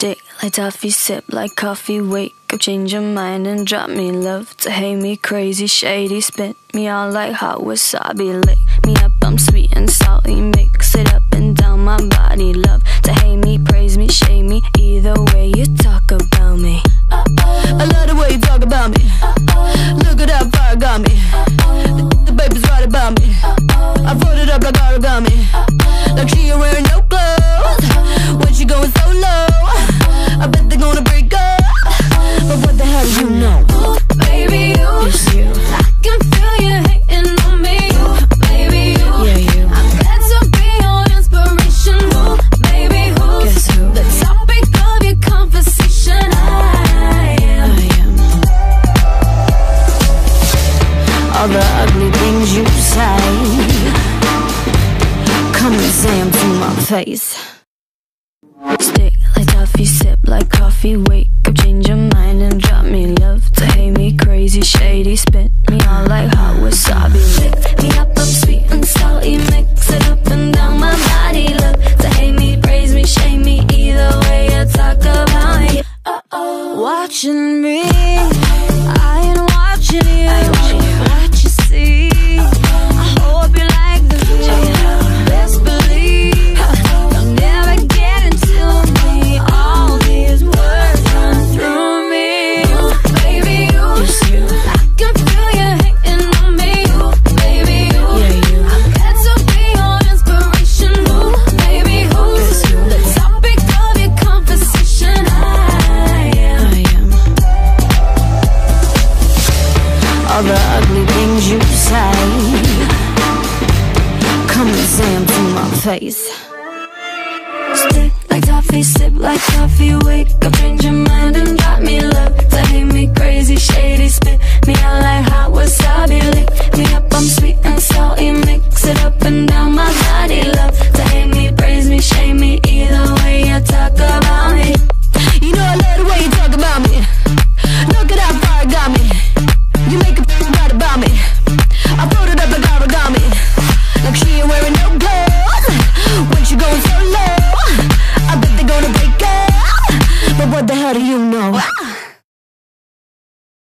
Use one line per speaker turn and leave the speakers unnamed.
Stick like toffee, sip like coffee, wake up, change your mind and drop me love. To hate me crazy, shady, spit me out like hot wasabi. Lick me up, I'm sweet and salty, mix it up and down my body. Love to hate me, praise me, shame me, either way you talk about me. I love the way you talk about me. Look at that fire got me. The baby's right about me. I fold it up like origami, like she ain't wearing no clothes when she going so low. I bet they're gonna break up, but what the hell you know? Ooh, baby, it's you. I can feel you hating on me. Ooh, baby, yeah, you. I'm glad to be your inspiration. Ooh, baby, guess who? The topic of your conversation. I am. All the ugly things you say, come and say 'em to my face. Stick like toffee, sip like coffee, wake up, change your mind and drop me love. To hate me crazy, shady, spit me out like hot wasabi. Lick me up, I'm sweet and salty, mix it up and down my body. Love to hate me, praise me, shame me, either way you talk about me. Watching me, I ain't watching you. What you see, I hope you like the view. Best believe you'll never get into me. All these words run through me. Ooh, baby, it's you. I can feel you hating on me. Ooh, baby, yeah, you. I'm glad to be your inspiration. Ooh, baby, who's the topic of your conversation? I am. All the ugly things you say, come and say 'em to my face. Stick like toffee, sip like coffee, wake up, change your mind and drop me love. To hate me crazy, shady, spit